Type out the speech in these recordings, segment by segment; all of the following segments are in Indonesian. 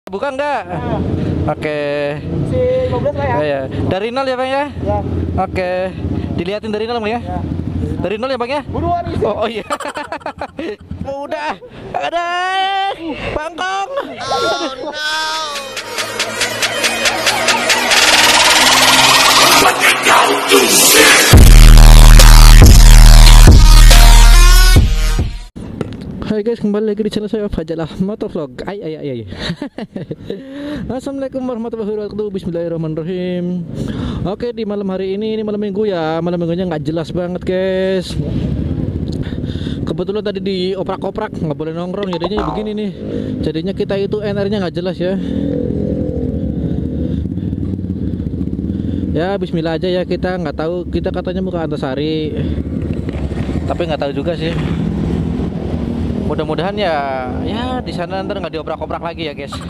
Bukan enggak? Ya. Oke. Si 15 lah ya. Ya. Dari nol ya bang ya? Ya. Oke. Dilihatin dari nol bang ya? Ya. Dari nol ya bang ya? Buruan isi. Oh iya. Udah. Ada. Bangkong. Oh no! Hai guys, kembali lagi di channel saya Fajalah Motovlog. Ay. Assalamualaikum warahmatullahi wabarakatuh. Bismillahirrahmanirrahim. Oke, di malam hari ini malam minggu ya. Malam minggunya nggak jelas banget guys. Kebetulan tadi di oprak-oprak nggak boleh nongkrong, jadinya begini nih. Jadinya kita itu NR-nya nggak jelas ya. Ya Bismillah aja ya, kita nggak tahu, kita katanya mau ke Antasari, tapi nggak tahu juga sih. Mudah-mudahan ya di sana ntar nggak dioprak-oprak lagi ya guys.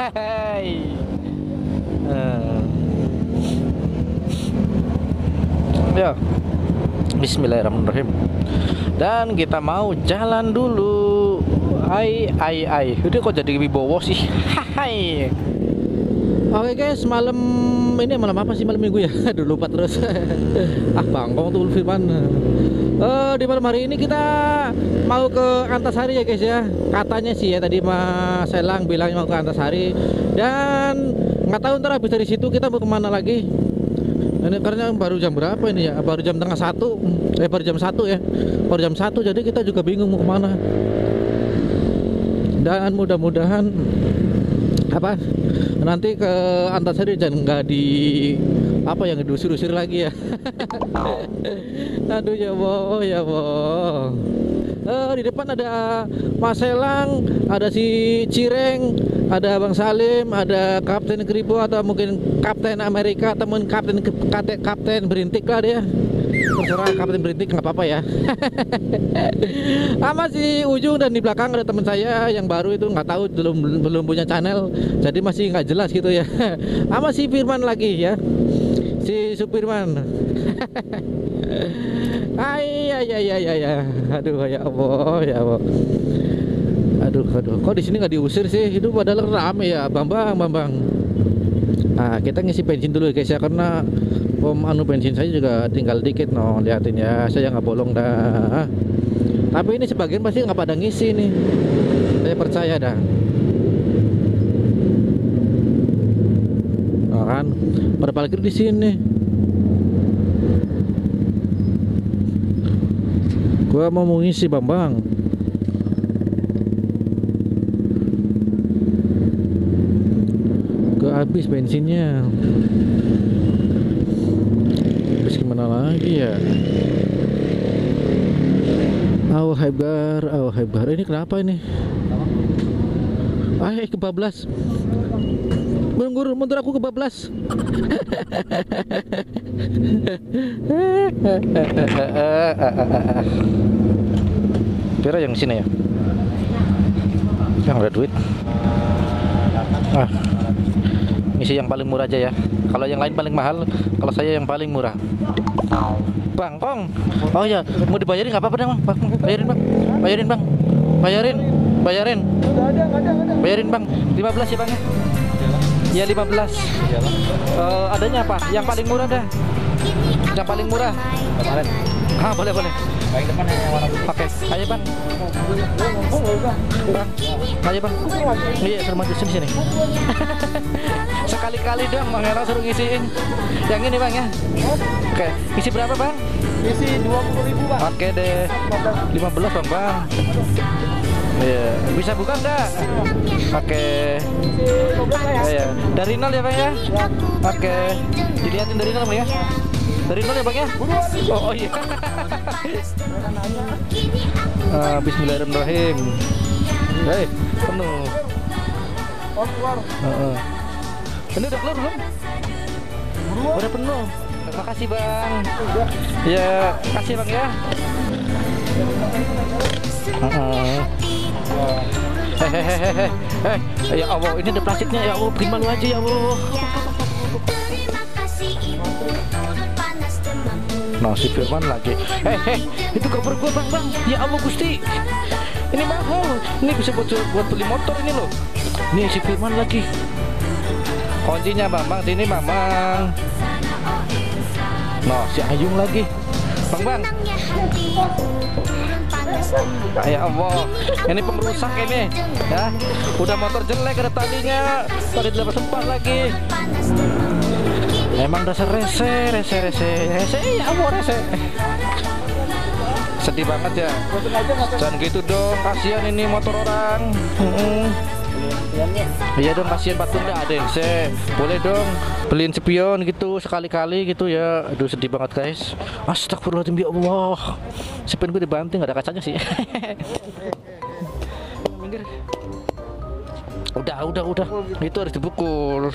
Ya Bismillahirrahmanirrahim. Dan kita mau jalan dulu. Udah kok jadi wibowo sih. Hai. Oke guys, malam ini malam apa sih, malam minggu ya? Aduh lupa terus. Bangkong tuh Firman. Di malam hari ini kita mau ke Antasari ya guys ya. Katanya sih ya tadi Mas Selang bilang mau ke Antasari. Dan nggak tahu ntar habis dari situ kita mau kemana lagi. Ini karena baru jam berapa ini ya? Baru jam tengah satu. Baru jam 1 ya. Baru jam 1, jadi kita juga bingung mau kemana. Dan mudah-mudahan nanti ke Antasari dan nggak di yang diusir-usir lagi ya. Aduh ya boh. Di depan ada Mas Selang, ada si Cireng, ada Bang Salim, ada Kapten Kribo atau mungkin Kapten Amerika atau mungkin Kapten Berintik lah dia. Terserah Kapten Berintik, nggak apa-apa ya. Sama si Ujung, dan di belakang ada teman saya yang baru itu, nggak tahu, belum punya channel, jadi masih nggak jelas gitu ya. Sama si Firman lagi ya, si Supirman. Aduh ya Allah. Aduh. Kok di sini nggak diusir sih? Itu padahal rame ya, Bambang. Nah, kita ngisi bensin dulu guys ya, karena bensin saya juga tinggal dikit liatin ya, saya nggak bolong dah. Tapi ini sebagian pasti nggak pada ngisi nih, saya percaya dah. Nah, kan pada parkir di sini. Gua mau ngisi Bambang. Gak habis bensinnya. Terus gimana lagi ya? Allah Akbar. Ini kenapa ini? Kebablas. Mundur aku kebablas. Kira yang sini ya? Yang ada duit. Ngisi yang paling murah aja ya. Kalau yang lain paling mahal, kalau saya yang paling murah. Bangkong. Oh ya, mau dibayarin nggak apa-apa deh bang. Bayarin bang. Bayarin. Bayarin bang. 15 ya bang ya. Ya 15. Adanya apa? Yang paling murah dah. Yang paling murah. Kemarin. Boleh. Baik depan yang warna putih. Oke, ayo bang. Ayo bang. Iya, suruh maju sini. Sekali-kali dong Bang Hera suruh ngisiin. Yang ini bang ya. Oke, isi berapa bang? Isi 20.000 bang. Oke deh. 15 bang. Iya, bisa buka enggak? Oke. Si 15 lah ya. Iya. Dari nol ya bang ya? Oke. Dilihatin dari nol ya? Dari nol ya bang ya? Oh iya. Bismillahirrahmanirrahim. Penuh. Keluar. Ini udah keluar belum? Udah penuh. Makasih bang. Ya, kasih bang ya. Ya Allah, ini ada plastiknya ya Allah, bikin malu aja ya Allah. Si Firman lagi. Itu koper gua bang. Ya Allah Gusti. Ini mahal. Ini bisa buat beli motor ini loh. Nih si Firman lagi. Kuncinya Bambang, sini Bambang. Nah, si Ayung lagi. Bang. Ya Allah, ini pengrusak ini. Ya, udah motor jelek ada tadinya, tadi dapat sempat lagi. Emang dasar rese, ya Allah rese. Sedih banget ya. Jangan gitu dong, kasihan ini motor orang. Iya dong, kasihan patung dah ada yang boleh dong beliin spion gitu sekali-kali gitu ya. Aduh sedih banget guys. Astagfirullahaladzim ya Allah. Spion gue dibanting, gak ada kacanya sih. Minggir. Udah. Itu harus dipukul.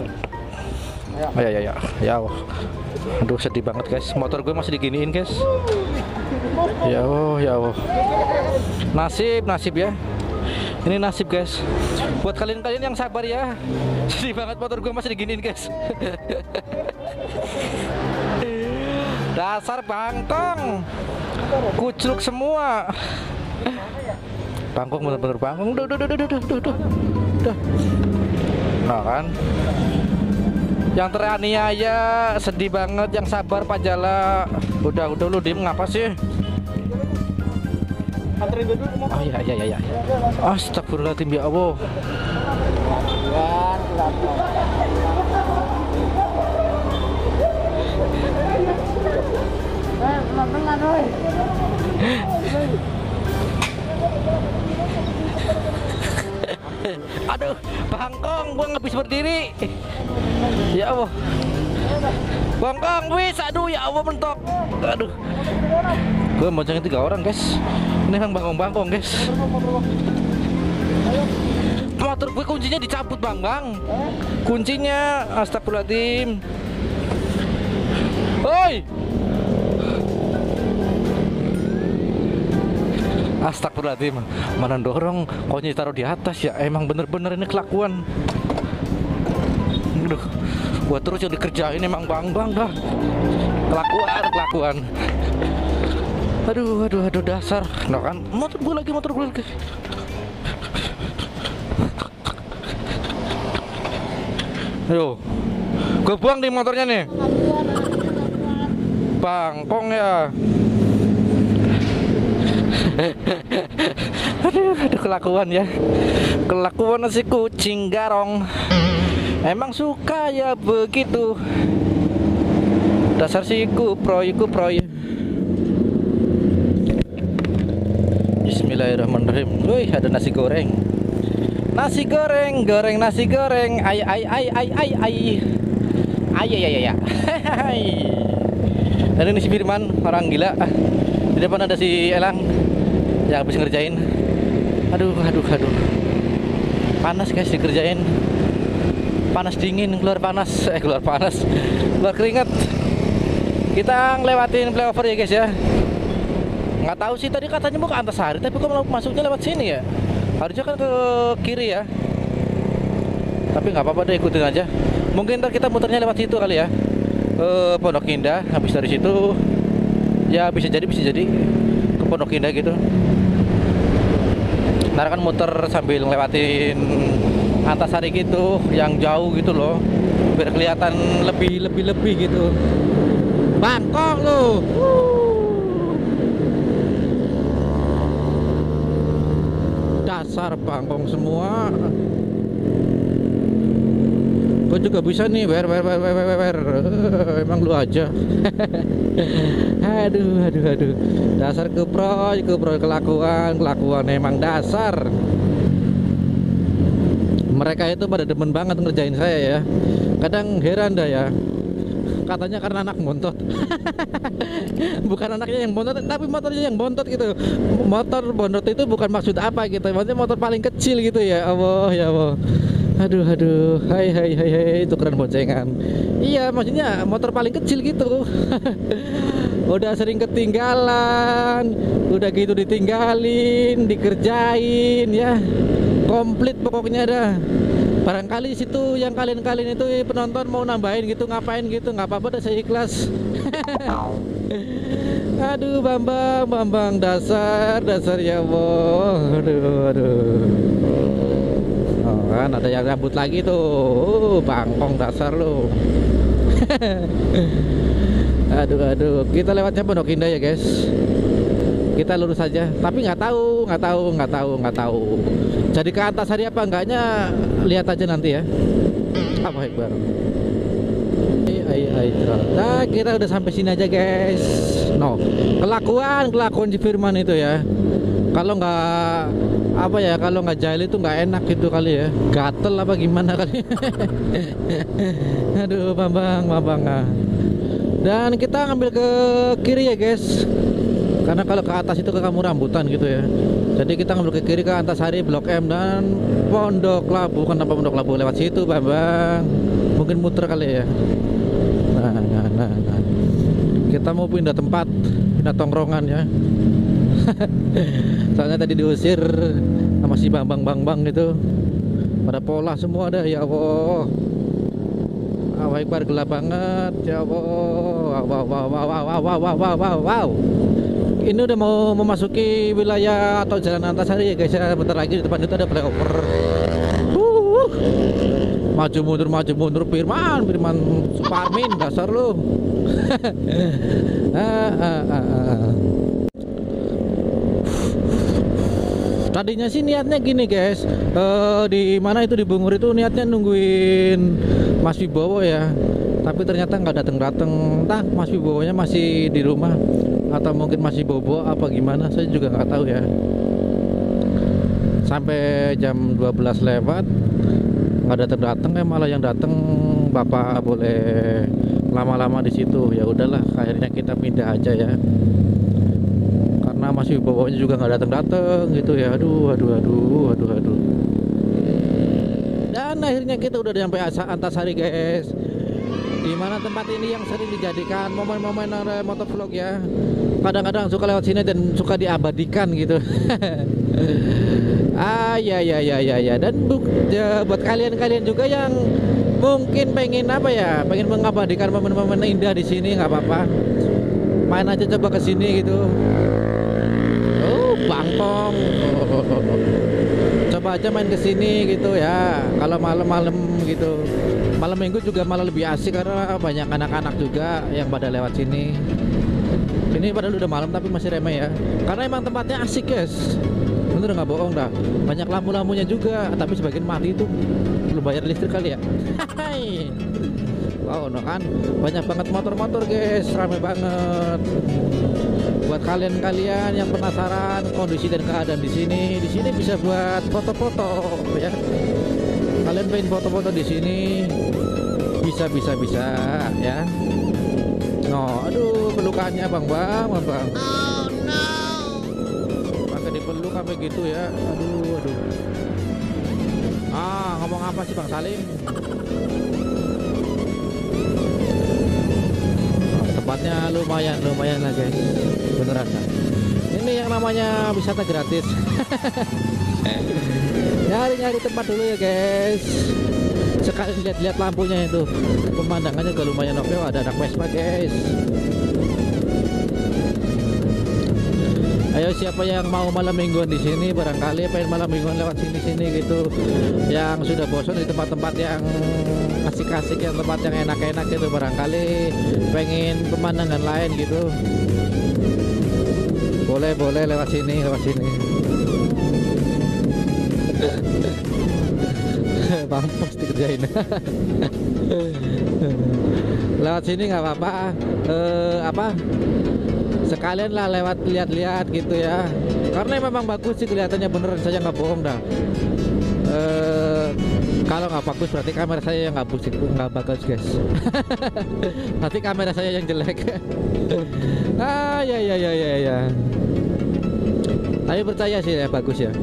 Ya. Aduh sedih banget guys. Motor gue masih diginiin guys. Ya Allah. Nasib ya. Ini nasib guys. Buat kalian yang sabar ya. Sedih banget motor gue masih diginiin guys. Dasar bangkong. Kucluk semua. Bangkong bener-bener bangkong. Udah. Nah kan. Yang teraniaya sedih banget, yang sabar Pak Jala. Udah lu diem ngapa sih? Anterin dulu. Oh iya. Astagfirullahaladzim ya Allah. Aduh, bangkong, gua nggak bisa berdiri. Ya Allah. Bangkong, wis, aduh ya Allah mentok. Aduh. Gue boncengin 3 orang guys. Ini yang bangkong guys. Motor gue kuncinya dicabut bang. Kuncinya, astagfirullahaladzim. Oi. Astagfirullahaladzim. Mana dorong kunci taruh di atas ya. Emang bener-bener ini kelakuan. Aduh, gua terus yang dikerjain emang bang dah. Kelakuan. Aduh dasar. Nah kan, motor gue lagi. Ayo, gue buang di motornya nih. Bangkong ya. Aduh kelakuan ya. Kelakuan si kucing garong. Emang suka ya begitu. Dasar si kuproy. Bismillahirrahmanirrahim. Wih, ada nasi goreng. Goreng nasi goreng. Ay. Dan ini si Firman, orang gila. Di depan ada si Elang yang habis ngerjain. Aduh. Panas guys dikerjain. Panas dingin, keluar keringat. Kita ngelewatin flyover ya guys ya. Nggak tahu sih tadi katanya mau ke Antasari, tapi kok masuknya lewat sini ya? Harusnya kan ke kiri ya. Tapi nggak apa-apa deh, ikutin aja. Mungkin ntar kita muternya lewat situ kali ya. Pondok Indah. Habis dari situ ya bisa jadi ke Pondok Indah gitu. Ntar kan muter sambil ngelewatin Antasari gitu, yang jauh gitu loh, biar kelihatan lebih gitu. Bangkong lo. Dasar bangkong semua. Gue juga bisa nih, wer. Emang lu aja. Aduh. Dasar keproy kelakuan emang dasar. Mereka itu pada demen banget ngerjain saya ya. Kadang heran dah ya. Katanya karena anak bontot. Bukan anaknya yang bontot, tapi motornya yang bontot gitu. Motor bontot itu bukan maksud apa gitu. Maksudnya motor paling kecil gitu ya. Allah ya Allah. Aduh. Hai, itu keren boncengan. Iya, maksudnya motor paling kecil gitu. Udah sering ketinggalan, udah gitu ditinggalin, dikerjain ya. Komplit pokoknya dah. Barangkali situ yang kalian itu penonton mau nambahin gitu, ngapain gitu, nggak apa-apa dah, saya ikhlas. Aduh Bambang dasar ya Allah. Aduh. Oh, kan, ada yang rambut lagi tuh. Bangkong dasar lu. Aduh, kita lewatnya Pondok Indah ya guys. Kita lurus saja, tapi nggak tahu. Jadi ke Antasari apa enggaknya, lihat aja nanti ya. Apa Akbar. Nah, kita udah sampai sini aja guys. No, kelakuan si Firman itu ya. Kalau nggak jahil itu nggak enak gitu kali ya. Gatel apa gimana kali. Aduh, Bambang. Dan kita ngambil ke kiri ya guys. Karena kalau ke atas itu ke Kampung Rambutan gitu ya. Jadi kita ngambil ke kiri ke Antasari, Blok M dan Pondok Labu. Kenapa Pondok Labu lewat situ, Bambang? Mungkin muter kali ya. Nah. Kita mau pindah tempat, pindah tongkrongan ya. Soalnya tadi diusir sama si Bambang gitu. Pada pola semua ada, ya Allah. Akbar, gelap banget, ya Allah. Wow. Ini udah mau memasuki wilayah atau jalan Antasari ya guys ya. Bentar lagi di depan itu ada flyover. Maju mundur Firman Suparmin dasar lu. Tadinya sih niatnya gini guys, di mana itu di Bungur itu niatnya nungguin Mas Wibowo ya, tapi ternyata nggak datang. Entah Mas Wibowonya masih di rumah atau mungkin masih bobo apa gimana, saya juga nggak tahu ya. Sampai jam 12 lewat nggak datang malah yang datang Bapak boleh lama-lama di situ. Ya udahlah, akhirnya kita pindah aja ya. Karena masih bawanya juga nggak datang gitu ya. Aduh. Dan akhirnya kita udah sampai Antasari guys. Di mana tempat ini yang sering dijadikan momen-momen motovlog ya. Kadang-kadang suka lewat sini dan suka diabadikan gitu. Ya. Dan buat kalian juga yang mungkin pengen mengabadikan momen-momen indah di sini, nggak apa-apa. Main aja coba ke sini gitu. Bangkong. Coba aja main ke sini gitu ya. Kalau malam-malam gitu. Malam minggu juga malah lebih asik karena banyak anak-anak juga yang pada lewat sini. Ini padahal udah malam tapi masih ramai ya. Karena emang tempatnya asik guys. Bener nggak bohong dah. Banyak lampu-lampunya juga, tapi sebagian mati itu belum bayar listrik kali ya. Wow, no kan banyak banget motor-motor guys, ramai banget. Buat kalian yang penasaran kondisi dan keadaan di sini bisa buat foto-foto ya. Kalian pengen foto-foto di sini bisa ya. No, aduh pelukannya bang. Oh no. Pakai dipeluk sampai gitu ya. Aduh. Ngomong apa sih Bang Salim? Tempatnya lumayan lah guys. Beneran. Ini yang namanya wisata gratis. Nyari tempat dulu ya guys. Sekali lihat lampunya itu, pemandangannya juga lumayan oke. Ada anak Vespa guys. Ayo siapa yang mau malam mingguan di sini, barangkali pengen malam mingguan lewat sini gitu, yang sudah bosan di tempat-tempat yang asik-asik, yang tempat yang enak-enak gitu, barangkali pengen pemandangan lain gitu, boleh lewat sini. Mampus dikerjain. Lewat sini nggak apa-apa. Sekalian lah lewat lihat-lihat gitu ya. Karena memang bagus sih kelihatannya, beneran, saya nggak bohong dah. Kalau nggak bagus berarti kamera saya yang nggak bagus guys. Berarti kamera saya yang jelek. Ya. Tapi percaya sih ya, bagus ya.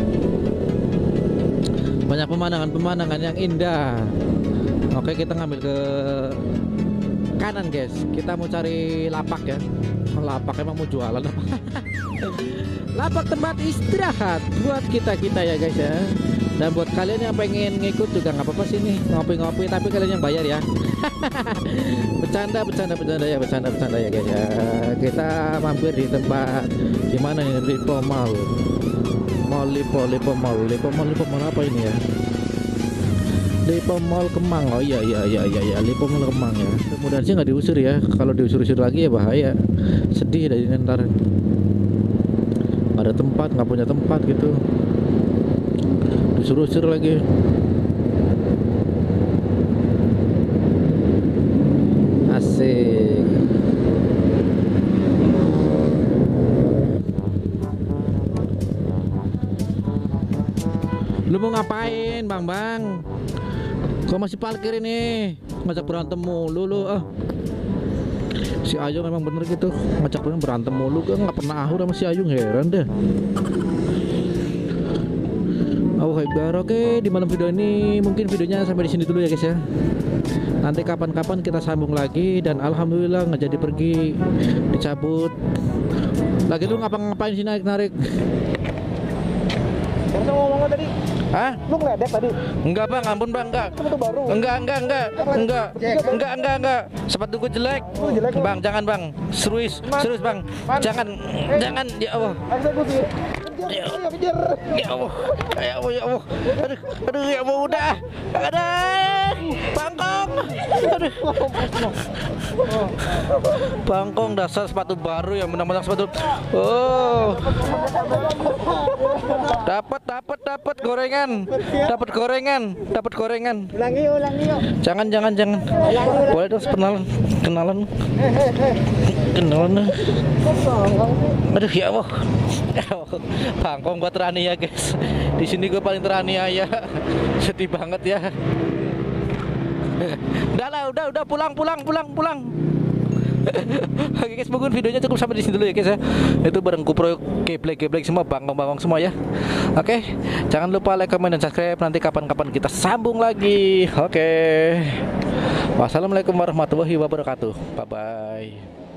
Banyak pemandangan yang indah. Oke, kita ngambil ke kanan guys. Kita mau cari lapak ya. Lapak emang mau jualan apa? Lapak tempat istirahat buat kita ya guys ya. Dan buat kalian yang pengen ngikut juga nggak apa-apa sih nih, ngopi-ngopi, tapi kalian yang bayar ya. Bercanda ya guys ya. Kita mampir di tempat gimana nih, Lipo Mall apa ini ya? Lipo Mall Kemang. Oh iya Lipo Mall Kemang ya. Mudah-mudahan sih nggak diusir ya. Kalau diusir-usir lagi ya bahaya. Sedih dari ntar. Nggak ada tempat, nggak punya tempat gitu. Disuruh-usir lagi. Asik. Lu mau ngapain, Bang? Kok masih parkir ini? Ngajak berantem mulu lu. Si Ayung emang bener gitu, ngajak berantem mulu. Gue nggak pernah ahur sama si Ayung, heran deh. Oke, di malam video ini mungkin videonya sampai di sini dulu ya guys ya. Nanti kapan-kapan kita sambung lagi. Dan alhamdulillah nggak jadi pergi, dicabut. Lagi lu ngapa-ngapain sih narik-narik? Yang sama ngomong tadi. Hah? Lu ngeledek tadi? Enggak bang, ampun bang, enggak. Itu baru. Enggak. Sepatu gue jelek. Jelek, Bang, jangan bang. Serius bang. Jangan, ya Allah. Eksekusi. Ya Kejar. Ya Allah. Aduh, ya Allah udah. Bangkong. Bangkong dasar sepatu baru yang menang-menang sepatu. Oh. Dapat gorengan. Dapat gorengan. Ulangi yuk. Jangan. Boleh dong kenalan. Aduh ya Allah. Bangkong gua teraniaya guys. Di sini gua paling teraniaya. Sedih banget ya. Udah pulang. Oke guys, mungkin videonya cukup sampai di sini dulu ya guys ya. Itu bareng Kupro geblek semua, bangkong semua ya. Oke, jangan lupa like, comment, dan subscribe. Nanti kapan-kapan kita sambung lagi. Oke. Wassalamualaikum warahmatullahi wabarakatuh. Bye bye.